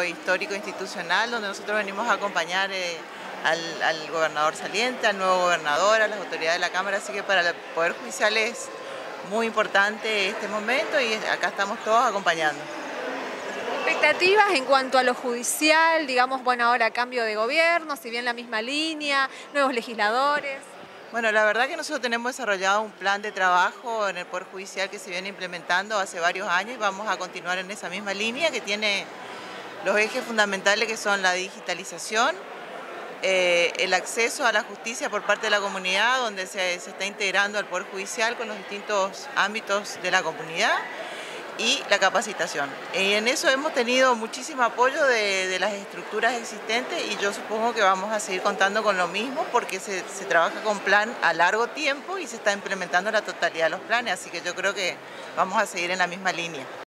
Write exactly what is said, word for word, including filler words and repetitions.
histórico institucional donde nosotros venimos a acompañar eh, al, al gobernador saliente, al nuevo gobernador, a las autoridades de la Cámara, así que para el Poder Judicial es muy importante este momento y acá estamos todos acompañando. Expectativas en cuanto a lo judicial, digamos, bueno, ahora cambio de gobierno, si bien la misma línea, nuevos legisladores. Bueno, la verdad que nosotros tenemos desarrollado un plan de trabajo en el Poder Judicial que se viene implementando hace varios años y vamos a continuar en esa misma línea que tiene los ejes fundamentales que son la digitalización, eh, el acceso a la justicia por parte de la comunidad, donde se, se está integrando al Poder Judicial con los distintos ámbitos de la comunidad, y la capacitación. Y en eso hemos tenido muchísimo apoyo de, de las estructuras existentes y yo supongo que vamos a seguir contando con lo mismo porque se, se trabaja con plan a largo tiempo y se está implementando la totalidad de los planes, así que yo creo que vamos a seguir en la misma línea.